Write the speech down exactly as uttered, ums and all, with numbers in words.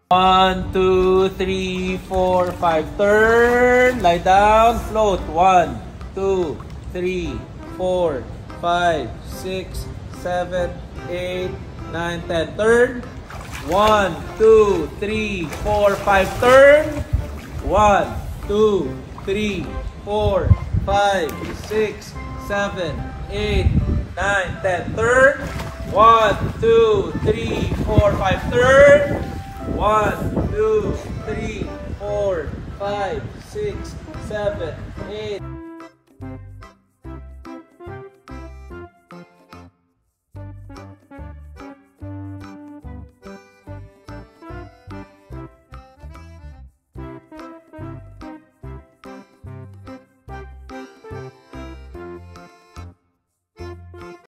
One, two, three, four, five. Turn. Lie down. Float. One, two, three, four, five, six, seven, eight, nine, ten. Turn. One, two, three, four, five. Turn. One, two, three, four, five, six, seven, eight, nine, ten. Turn. One, two, three, four, five. Turn. One, two, three, four, five, six, seven, eight.